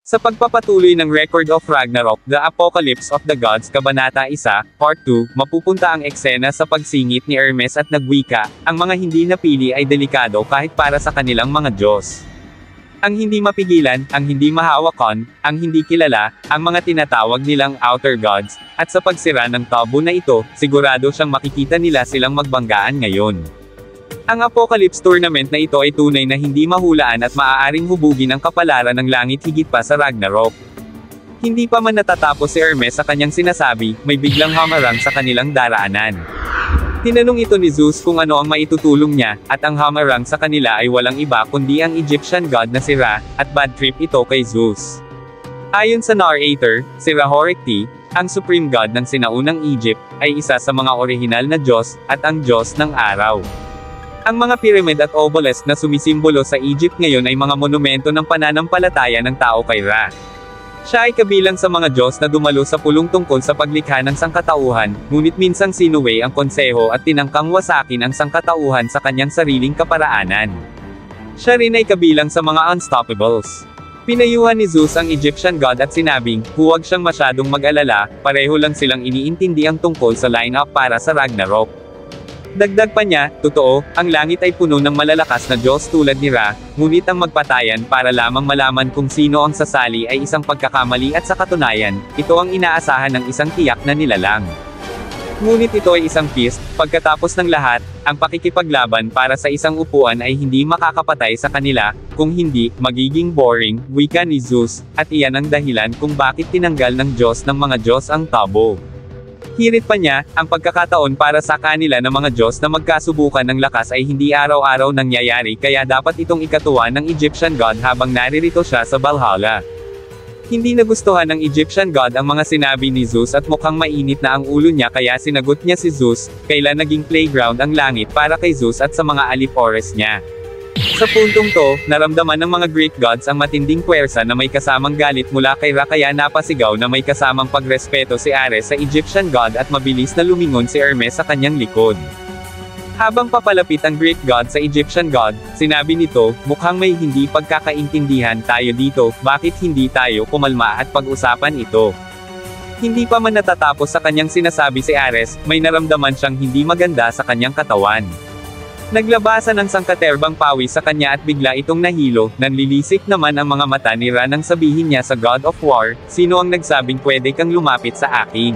Sa pagpapatuloy ng Record of Ragnarok, The Apocalypse of the Gods Kabanata 1, Part 2, mapupunta ang eksena sa pagsingit ni Hermes at nagwika, ang mga hindi napili ay delikado kahit para sa kanilang mga Diyos. Ang hindi mapigilan, ang hindi mahawakan, ang hindi kilala, ang mga tinatawag nilang outer gods, at sa pagsira ng tabo na ito, sigurado siyang makikita nila silang magbanggaan ngayon. Ang Apocalypse Tournament na ito ay tunay na hindi mahulaan at maaaring hubugin ang kapalaran ng langit higit pa sa Ragnarok. Hindi pa man natatapos si Hermes sa kanyang sinasabi, may biglang hamarang sa kanilang daraanan. Tinanong ito ni Zeus kung ano ang maitutulong niya, at ang hamarang sa kanila ay walang iba kundi ang Egyptian god na si Ra, at bad trip ito kay Zeus. Ayon sa narrator, si Ra Horikti, ang supreme god ng sinaunang Egypt, ay isa sa mga orihinal na Diyos, at ang Diyos ng araw. Ang mga pyramid at obelisk na sumisimbolo sa Egypt ngayon ay mga monumento ng pananampalataya ng tao kay Ra. Siya ay kabilang sa mga Diyos na dumalo sa pulong tungkol sa paglikha ng sangkatauhan, ngunit minsang sinuway ang konseho at tinangkang wasakin ang sangkatauhan sa kanyang sariling kaparaanan. Siya rin ay kabilang sa mga unstoppables. Pinayuhan ni Zeus ang Egyptian god at sinabing, huwag siyang masyadong mag-alala, pareho lang silang iniintindi ang tungkol sa lineup para sa Ragnarok. Dagdag pa niya, totoo, ang langit ay puno ng malalakas na Diyos tulad ni Ra, ngunit ang magpatayan para lamang malaman kung sino ang sasali ay isang pagkakamali at sa katunayan, ito ang inaasahan ng isang tiyak na nilalang. Ngunit ito ay isang feast, pagkatapos ng lahat, ang pakikipaglaban para sa isang upuan ay hindi makakapatay sa kanila, kung hindi, magiging boring, wika ni Zeus, at iyan ang dahilan kung bakit tinanggal ng Diyos ng mga Diyos ang tabo. Hirit pa niya, ang pagkakataon para sa kanila ng mga Diyos na magkasubukan ng lakas ay hindi araw-araw nangyayari kaya dapat itong ikatuwa ng Egyptian god habang naririto siya sa Valhalla. Hindi nagustuhan ng Egyptian god ang mga sinabi ni Zeus at mukhang mainit na ang ulo niya kaya sinagot niya si Zeus, kailan naging playground ang langit para kay Zeus at sa mga alipores niya. Sa puntong to, naramdaman ng mga Greek gods ang matinding puwersa na may kasamang galit mula kay Ra kaya napasigaw na may kasamang pagrespeto si Ares sa Egyptian god at mabilis na lumingon si Hermes sa kanyang likod. Habang papalapit ang Greek god sa Egyptian god, sinabi nito, mukhang may hindi pagkakaintindihan tayo dito, bakit hindi tayo kumalma at pag-usapan ito? Hindi pa man natatapos sa kanyang sinasabi si Ares, may naramdaman siyang hindi maganda sa kanyang katawan. Naglabasan ng sangkaterbang pawis sa kanya at bigla itong nahilo, nanlilisik naman ang mga mata ni Ra nang sabihin niya sa God of War, sino ang nagsabing pwede kang lumapit sa akin?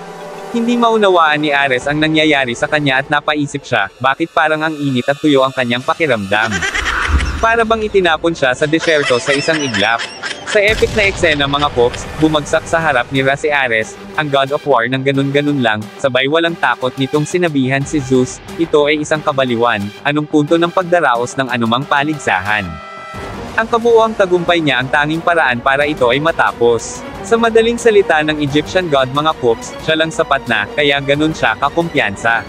Hindi maunawaan ni Ares ang nangyayari sa kanya at napaisip siya, bakit parang ang init at tuyo ang kanyang pakiramdam? Para bang itinapon siya sa desyerto sa isang iglap. Sa epic na eksena mga pops, bumagsak sa harap ni Ra si Ares, ang God of War ng ganun-ganun lang, sabay walang takot nitong sinabihan si Zeus, ito ay isang kabaliwan, anong punto ng pagdaraos ng anumang paligsahan. Ang kabuuang tagumpay niya ang tanging paraan para ito ay matapos. Sa madaling salita ng Egyptian god mga pops, siya lang sapat na, kaya ganun siya kakumpiyansa.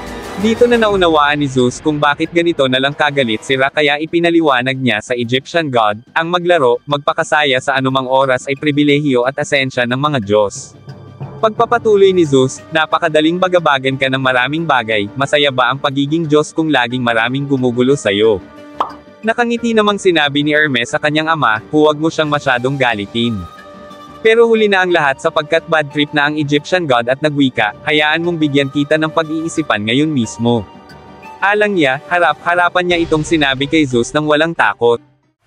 Dito na naunawaan ni Zeus kung bakit ganito na lang kagalit si Ra kaya ipinaliwanag niya sa Egyptian god, ang maglaro, magpakasaya sa anumang oras ay pribilehiyo at asensya ng mga Diyos. Pagpapatuloy ni Zeus, napakadaling bagabagan ka ng maraming bagay, masaya ba ang pagiging Diyos kung laging maraming gumugulo sa'yo? Nakangiti namang sinabi ni Hermes sa kanyang ama, huwag mo siyang masyadong galitin. Pero huli na ang lahat sapagkat bad trip na ang Egyptian god at nagwika, hayaan mong bigyan kita ng pag-iisipan ngayon mismo. Alang niya, harap-harapan niya itong sinabi kay Zeus nang walang takot.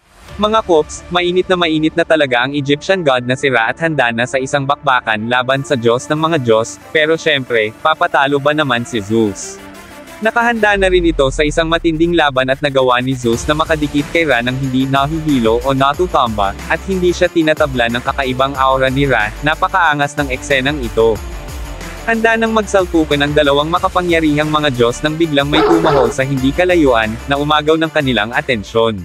Mga pops, mainit na talaga ang Egyptian god na si Ra at handa na sa isang bakbakan laban sa Diyos ng mga Diyos, pero syempre, papatalo ba naman si Zeus? Nakahanda na rin ito sa isang matinding laban at nagawa ni Zeus na makadikit kay Ra nang hindi nahihilo o natutumba, at hindi siya tinatabla ng kakaibang aura ni Ra, napakaangas ng eksenang ito. Handa nang magsalpukan ang dalawang makapangyarihang mga Diyos nang biglang may tumahol sa hindi kalayuan, na umagaw ng kanilang atensyon.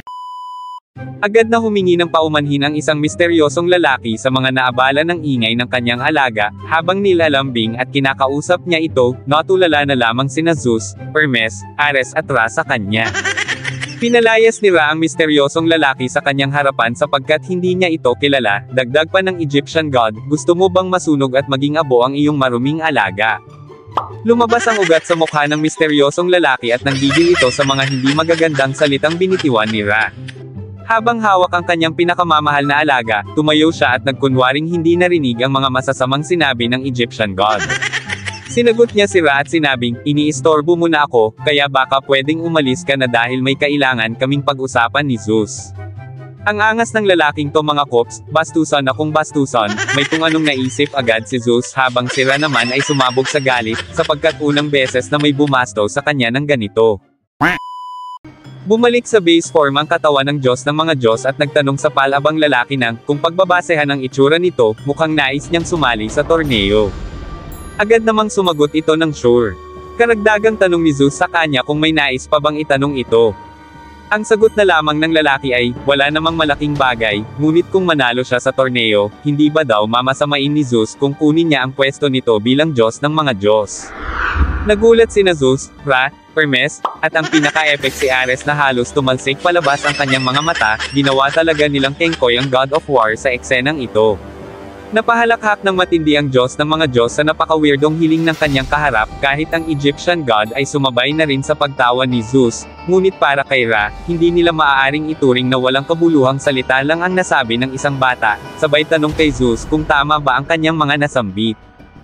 Agad na humingi ng paumanhin ang isang misteryosong lalaki sa mga naabala ng ingay ng kanyang alaga, habang nilalambing at kinakausap niya ito, natulala na lamang sina Zeus, Hermes, Ares at Ra sa kanya. Pinalayas ni Ra ang misteryosong lalaki sa kanyang harapan sapagkat hindi niya ito kilala, dagdag pa ng Egyptian god, gusto mo bang masunog at maging abo ang iyong maruming alaga? Lumabas ang ugat sa mukha ng misteryosong lalaki at nanggigil ito sa mga hindi magagandang salitang binitiwan ni Ra. Habang hawak ang kanyang pinakamamahal na alaga, tumayo siya at nagkunwaring hindi narinig ang mga masasamang sinabi ng Egyptian god. Sinagot niya si Ra at sinabing, iniistorbo mo na ako, kaya baka pwedeng umalis ka na dahil may kailangan kaming pag-usapan ni Zeus. Ang angas ng lalaking to mga kops, bastusan akong bastusan, may kung anong naisip agad si Zeus habang si Ra naman ay sumabog sa galit, sapagkat unang beses na may bumasto sa kanya ng ganito. Bumalik sa base form ang katawan ng Diyos ng mga Diyos at nagtanong sa palabang lalaki ng, kung pagbabasehan ang itsura nito, mukhang nais niyang sumali sa torneo. Agad namang sumagot ito ng sure. Karagdagang tanong ni Zeus sa kanya kung may nais pa bang itanong ito. Ang sagot na lamang ng lalaki ay, wala namang malaking bagay, ngunit kung manalo siya sa torneo, hindi ba daw mamasamain ni Zeus kung kunin niya ang pwesto nito bilang Diyos ng mga Diyos. Nagulat sina Zeus, Ra, Hermes, at ang pinaka-epic si Ares na halos tumalsik palabas ang kanyang mga mata, ginawa talaga nilang Kengkoy ang God of War sa eksenang ito. Napahalakhak ng matindi ang Diyos ng mga Diyos sa napaka-weirdong hiling ng kanyang kaharap, kahit ang Egyptian god ay sumabay na rin sa pagtawa ni Zeus, ngunit para kay Ra, hindi nila maaaring ituring na walang kabuluhang salita lang ang nasabi ng isang bata, sabay tanong kay Zeus kung tama ba ang kanyang mga nasambit.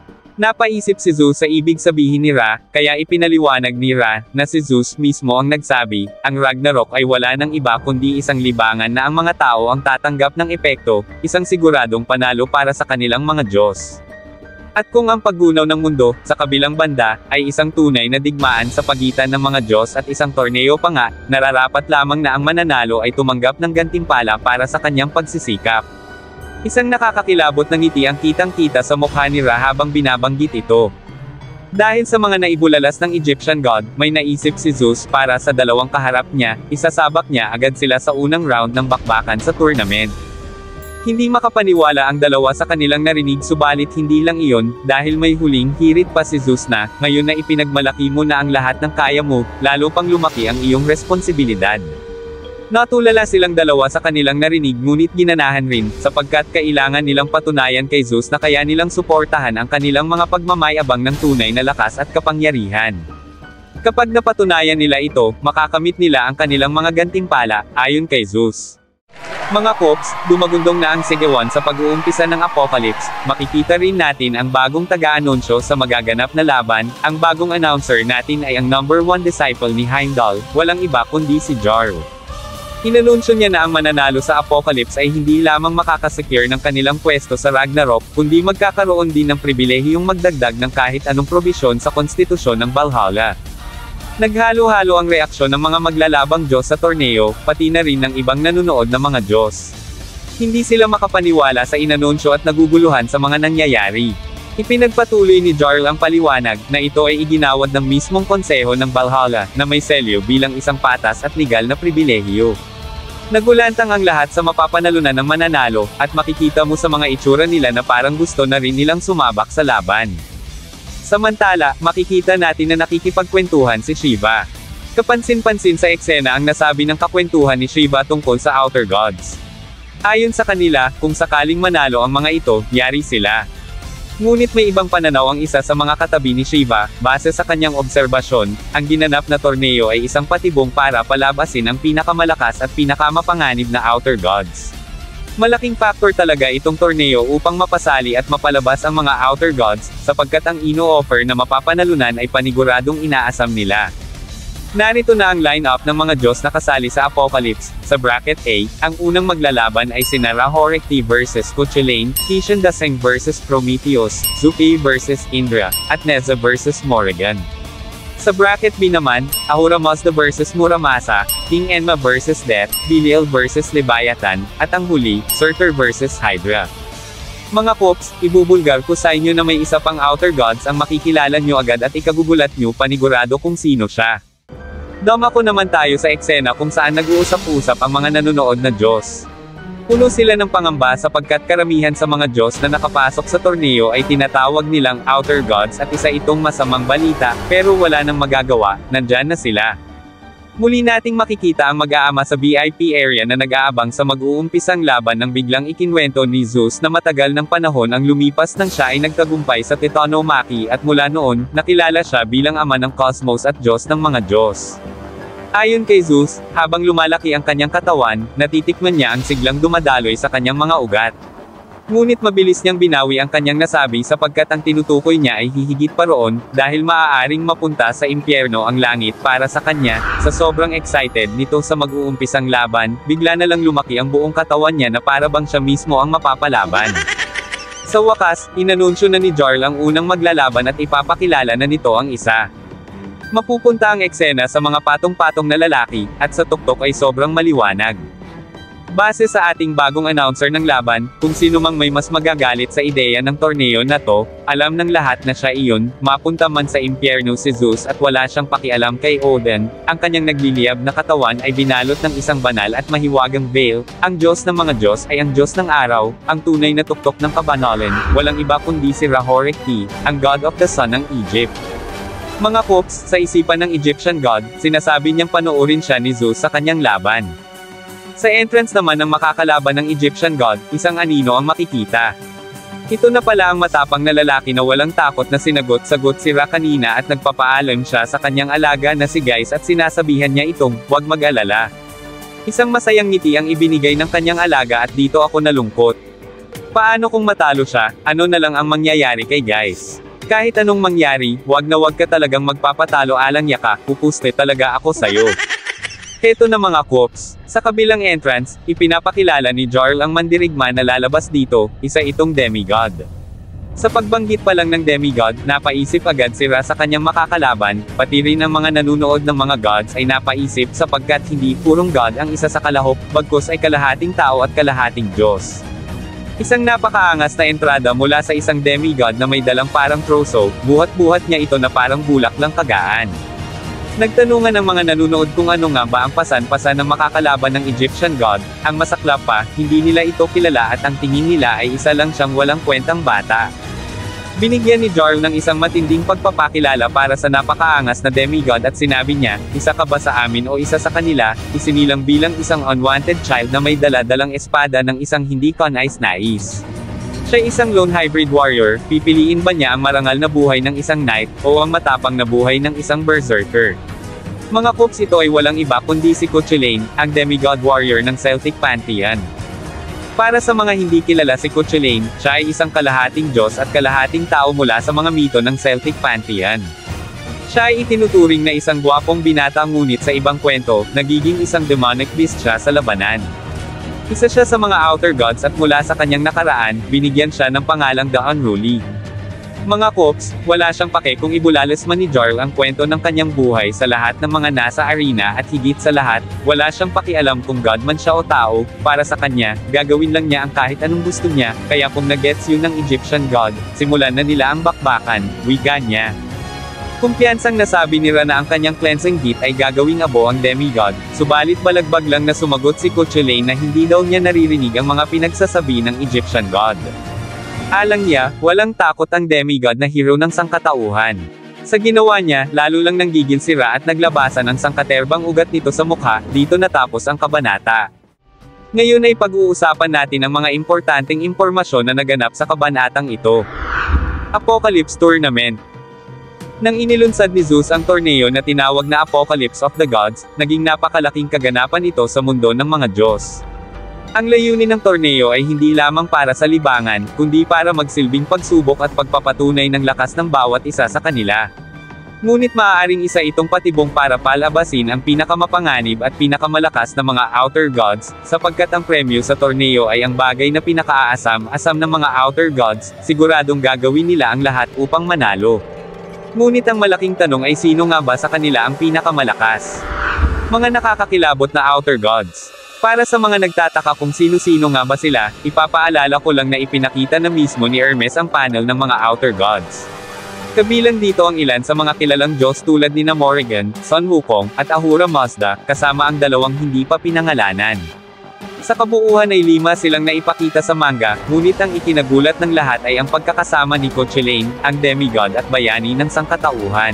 Napaisip si Zeus sa ibig sabihin ni Ra, kaya ipinaliwanag ni Ra, na si Zeus mismo ang nagsabi, ang Ragnarok ay wala ng iba kundi isang libangan na ang mga tao ang tatanggap ng epekto, isang siguradong panalo para sa kanilang mga Diyos. At kung ang paggunaw ng mundo, sa kabilang banda, ay isang tunay na digmaan sa pagitan ng mga Diyos at isang torneo pa nga, nararapat lamang na ang mananalo ay tumanggap ng gantimpala para sa kanyang pagsisikap. Isang nakakakilabot na ngiti ang kitang-kita sa mukha ni Ra habang binabanggit ito. Dahil sa mga naibulalas ng Egyptian god, may naisip si Zeus para sa dalawang kaharap niya, isasabak niya agad sila sa unang round ng bakbakan sa tournament. Hindi makapaniwala ang dalawa sa kanilang narinig subalit hindi lang iyon, dahil may huling hirit pa si Zeus na, ngayon na ipinagmalaki mo na ang lahat ng kaya mo, lalo pang lumaki ang iyong responsibilidad. Natulala silang dalawa sa kanilang narinig ngunit ginanahan rin, sapagkat kailangan nilang patunayan kay Zeus na kaya nilang suportahan ang kanilang mga pagmamayabang ng tunay na lakas at kapangyarihan. Kapag napatunayan nila ito, makakamit nila ang kanilang mga gantimpala, ayon kay Zeus. Mga Kops, dumagundong na ang sigawan sa pag-uumpisa ng Apocalypse, makikita rin natin ang bagong taga-anunsyo sa magaganap na laban, ang bagong announcer natin ay ang number 1 disciple ni Heimdall, walang iba kundi si Jarl. Inanunsyo niya na ang mananalo sa Apocalypse ay hindi lamang makakasecure ng kanilang pwesto sa Ragnarok, kundi magkakaroon din ng pribilehiyong magdagdag ng kahit anong probisyon sa konstitusyon ng Valhalla. Naghalo-halo ang reaksyon ng mga maglalabang Diyos sa torneo, pati na rin ng ibang nanonood na mga Diyos. Hindi sila makapaniwala sa inanunsyo at naguguluhan sa mga nangyayari. Ipinagpatuloy ni Jarl ang paliwanag, na ito ay iginawad ng mismong konseho ng Valhalla, na may selyo bilang isang patas at legal na pribilehiyo. Nagulantang ang lahat sa mapapanalunan ng mananalo, at makikita mo sa mga itsura nila na parang gusto na rin nilang sumabak sa laban. Samantala, makikita natin na nakikipagkwentuhan si Shiva. Kapansin-pansin sa eksena ang nasabi ng kakwentuhan ni Shiva tungkol sa Outer Gods. Ayon sa kanila, kung sakaling manalo ang mga ito, yari sila. Ngunit may ibang pananaw ang isa sa mga katabi ni Shiva, base sa kanyang obserbasyon, ang ginanap na torneo ay isang patibong para palabasin ang pinakamalakas at pinakamapanganib na Outer Gods. Malaking factor talaga itong torneo upang mapasali at mapalabas ang mga Outer Gods, sapagkat ang ino-offer na mapapanalunan ay paniguradong inaasam nila. Narito na ang line-up ng mga Diyos na kasali sa Apocalypse. Sa bracket A, ang unang maglalaban ay sina Ra-Horekti vs Cuchulainn, Titian Daseeng vs Prometheus, Zuki vs Indra, at Neza vs Morrigan. Sa bracket B naman, Ahura Mazda vs Muramasa, King Enma vs Death, Belial vs Leviathan, at ang huli, Surtur vs Hydra. Mga Kops, ibubulgar ko sa inyo na may isa pang Outer Gods ang makikilala nyo agad at ikagugulat nyo panigurado kung sino siya. Dumako naman tayo sa eksena kung saan nag-uusap-usap ang mga nanonood na Diyos. Puno sila ng pangamba sapagkat karamihan sa mga Diyos na nakapasok sa torneo ay tinatawag nilang Outer Gods at isa itong masamang balita, pero wala nang magagawa, nandyan na sila. Muli nating makikita ang mag-aama sa VIP area na nag-aabang sa mag-uumpisang laban nang biglang ikinwento ni Zeus na matagal ng panahon ang lumipas nang siya ay nagtagumpay sa Titanomachy at mula noon, nakilala siya bilang ama ng cosmos at Diyos ng mga Diyos. Ayon kay Zeus, habang lumalaki ang kanyang katawan, natitikman niya ang siglang dumadaloy sa kanyang mga ugat. Ngunit mabilis niyang binawi ang kanyang nasabi sapagkat ang tinutukoy niya ay hihigit pa roon, dahil maaaring mapunta sa impyerno ang langit para sa kanya. Sa sobrang excited nito sa mag-uumpisang laban, bigla na lang lumaki ang buong katawan niya na para bang siya mismo ang mapapalaban. Sa wakas, inanunsyo na ni Jarl ang unang maglalaban at ipapakilala na nito ang isa. Mapupunta ang eksena sa mga patong-patong na lalaki, at sa tuktok ay sobrang maliwanag. Base sa ating bagong announcer ng laban, kung sino mang may mas magagalit sa ideya ng torneo na to, alam ng lahat na siya iyon, mapunta man sa impyerno si Zeus at wala siyang pakialam kay Odin, ang kanyang nagliliyab na katawan ay binalot ng isang banal at mahiwagang veil, ang Diyos ng mga Diyos ay ang Diyos ng araw, ang tunay na tuktok ng kabanalan, walang iba kundi si Ra-Horikti, ang God of the Sun ng Egypt. Mga Kops, sa isipan ng Egyptian God, sinasabi niyang panoorin siya ni Zeus sa kanyang laban. Sa entrance naman ng makakalaban ng Egyptian God, isang anino ang makikita. Ito na pala ang matapang na lalaki na walang takot na sinagot-sagot si Ra kanina at nagpapaalam siya sa kanyang alaga na si Geis at sinasabihan niya itong, "Huwag mag-alala." Isang masayang ngiti ang ibinigay ng kanyang alaga at dito ako nalungkot. Paano kung matalo siya, ano na lang ang mangyayari kay Geis? Kahit anong mangyari, wag na wag ka talagang magpapatalo alang yaka, pupuste talaga ako sayo. Heto na mga Kops, sa kabilang entrance, ipinapakilala ni Jarl ang mandirigma na lalabas dito, isa itong demigod. Sa pagbanggit pa lang ng demigod, napaisip agad si Ra sa kanyang makakalaban, pati rin ang mga nanunood ng mga gods ay napaisip sapagkat hindi purong god ang isa sa kalahok, bagkus ay kalahating tao at kalahating Diyos. Isang napakaangas na entrada mula sa isang demigod na may dalang parang troso, buhat-buhat niya ito na parang bulak lang kagaan. Nagtanungan ng mga nanunood kung ano nga ba ang pasan-pasan ng makakalaban ng Egyptian God, ang masaklap pa, hindi nila ito kilala at ang tingin nila ay isa lang siyang walang kwentang bata. Binigyan ni Jarl ng isang matinding pagpapakilala para sa napakaangas na demigod at sinabi niya, "Isa ka ba sa amin o isa sa kanila?" Isinilang bilang isang unwanted child na may dala-dalang espada ng isang hindi kanais-nais. Siya isang lone hybrid warrior, pipiliin ba niya ang marangal na buhay ng isang knight, o ang matapang na buhay ng isang berserker? Mga Kops, ito ay walang iba kundi si Cuchulainn, ang demigod warrior ng Celtic Pantheon. Para sa mga hindi kilala si Cuchulainn, siya ay isang kalahating Diyos at kalahating tao mula sa mga mito ng Celtic Pantheon. Siya ay itinuturing na isang gwapong binata ngunit sa ibang kwento, nagiging isang demonic beast siya sa labanan. Isa siya sa mga outer gods at mula sa kanyang nakaraan, binigyan siya ng pangalang The Unruly. Mga Kops, wala siyang pake kung ibulalas man ni Jarl ang kwento ng kanyang buhay sa lahat ng mga nasa arena at higit sa lahat, wala siyang pakialam kung god man siya o tao, para sa kanya, gagawin lang niya ang kahit anong gusto niya, kaya kung nagets yun ng Egyptian God, simulan na nila ang bakbakan, wika niya. Kumpiyansang nasabi ni Ra na ang kanyang cleansing gift ay gagawing abo ang demigod, subalit balagbag lang na sumagot si Cuchulainn na hindi daw niya naririnig ang mga pinagsasabi ng Egyptian God. Alang niya, walang takot ang demigod na hero ng sangkatauhan. Sa ginawa niya, lalo lang nanggigil si Ra at naglabasan ang sangkaterbang ugat nito sa mukha, dito natapos ang kabanata. Ngayon ay pag-uusapan natin ang mga importanteng impormasyon na naganap sa kabanatang ito. Apocalypse Tournament. Nang inilunsad ni Zeus ang torneo na tinawag na Apocalypse of the Gods, naging napakalaking kaganapan ito sa mundo ng mga Diyos. Ang layunin ng torneo ay hindi lamang para sa libangan, kundi para magsilbing pagsubok at pagpapatunay ng lakas ng bawat isa sa kanila. Ngunit maaaring isa itong patibong para palabasin ang pinakamapanganib at pinakamalakas na mga outer gods, sapagkat ang premyo sa torneo ay ang bagay na pinakaaasam-asam ng mga outer gods, siguradong gagawin nila ang lahat upang manalo. Ngunit ang malaking tanong ay sino nga ba sa kanila ang pinakamalakas? Mga nakakakilabot na outer gods. Para sa mga nagtataka kung sino-sino nga ba sila, ipapaalala ko lang na ipinakita na mismo ni Hermes ang panel ng mga outer gods. Kabilang dito ang ilan sa mga kilalang Diyos tulad ni Morrigan, Sun Wukong, at Ahura Mazda, kasama ang dalawang hindi pa pinangalanan. Sa kabuuan ay 5 silang naipakita sa manga, ngunit ang ikinagulat ng lahat ay ang pagkakasama ni Cuchulainn, ang demigod at bayani ng sangkatauhan.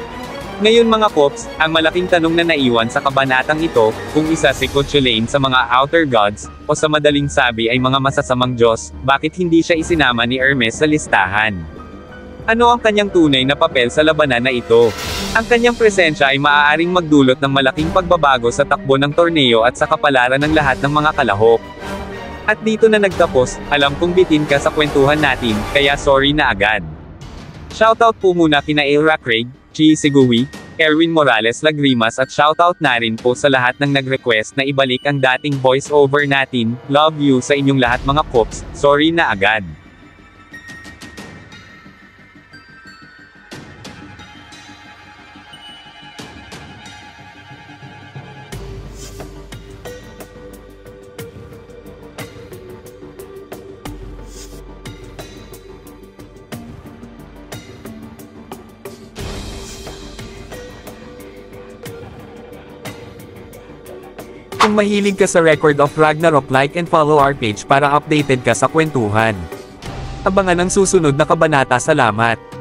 Ngayon mga Kops, ang malaking tanong na naiwan sa kabanatang ito, kung isa si Cuchulainn sa mga outer gods, o sa madaling sabi ay mga masasamang Diyos, bakit hindi siya isinama ni Hermes sa listahan? Ano ang kanyang tunay na papel sa labanan na ito? Ang kanyang presensya ay maaaring magdulot ng malaking pagbabago sa takbo ng torneo at sa kapalaran ng lahat ng mga kalahok. At dito na nagtapos, alam kong bitin ka sa kwentuhan natin, kaya sorry na agad. Shoutout po muna kina Ira Craig, Chi Seguwi, Erwin Morales Lagrimas at shoutout na rin po sa lahat ng nag-request na ibalik ang dating voice over natin. Love you sa inyong lahat mga kops, sorry na agad. Kung mahilig ka sa Record of Ragnarok, like and follow our page para updated ka sa kwentuhan. Abangan ang susunod na kabanata. Salamat!